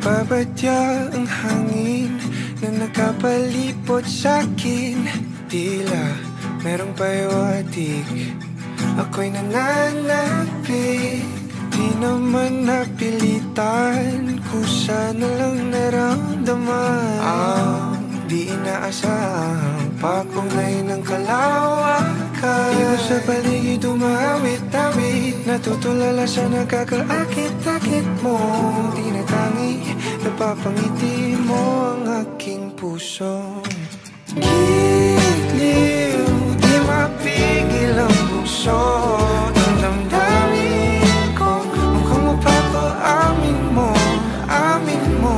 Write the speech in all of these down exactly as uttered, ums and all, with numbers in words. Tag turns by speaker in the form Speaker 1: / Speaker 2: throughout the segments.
Speaker 1: Nagbabadya ang hangin na nakapalipot sa'kin. Tila merong pahiwatig, ako'y nananapig. Di naman napilitan, kusa na lang naramdaman ang di inaasahang pakunay ng kalawakan. Iba sa paligid umawit-awit, natutulala sa nakakaakit-akit mo. Tinatangi, napapangiti mo ang aking puso. Giliw, di mapigil ang puso. Ang damdamin ko, mukhang mapapaamin mo, amin mo.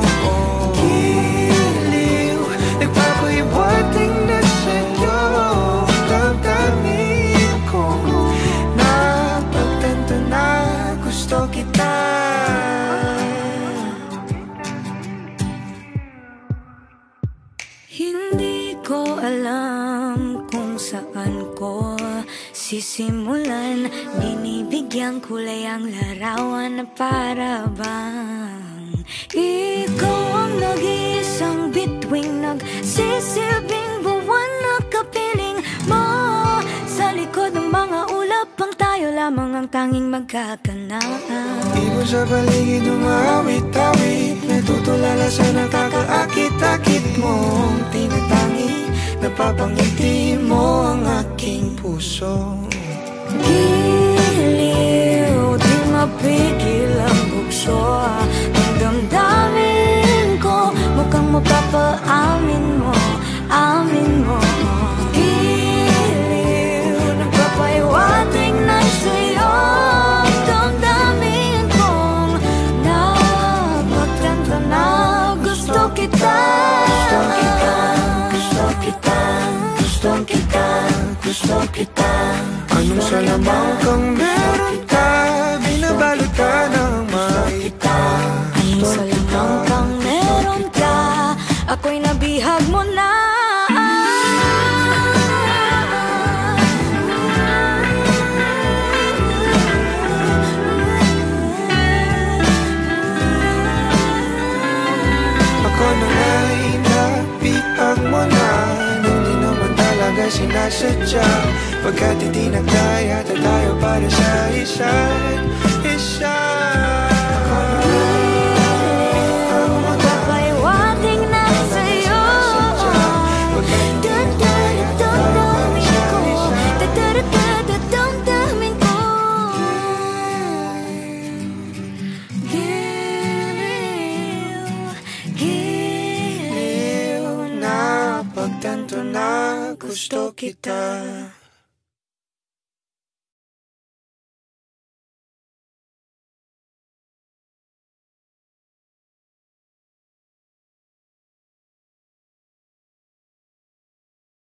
Speaker 1: Giliw, nagpapahiwating na sa'yo. Damdamin ko, napagtanto na gusto kita.
Speaker 2: Hindi ko alam kung saan ko sisimulan. Binibigyan kulay ang larawan na para bang ikaw ang nag-iisang bituing, nagsisilbing buwan na kapiling mo. Sa likod ng mga ulap ang tayo lamang ang tanging magkakanaan.
Speaker 1: Ibon sa paligid umawit-awit, natutulala sa nakakaakit-akit mo. Tinatangi, napapangiti mo ang aking puso.
Speaker 2: Giliw, di mapigil ang bukso. Ang damdamin ko, mukhang mapapaamin mo, amin mo. Giliw, nagpapahiwatig na sa'yo. Damdamin kong napagtanto na gusto kita. Gusto kita, gusto kita, gusto kita.
Speaker 1: Anong salamang kang meron ka, binabalot ka ng maita.
Speaker 2: Anong salamang kang meron ka, ako'y nabihag mo na.
Speaker 1: Ako na nga'y nabihag mo na, nang di naman talaga sinasadya. Pagkat itinagdaya tayo para sa isa't isa.
Speaker 2: Magpapahiwatig na sa'yo. Damdamin ko, damdamin ko. Giliw, giliw,
Speaker 1: Napagtanto na gusto kita.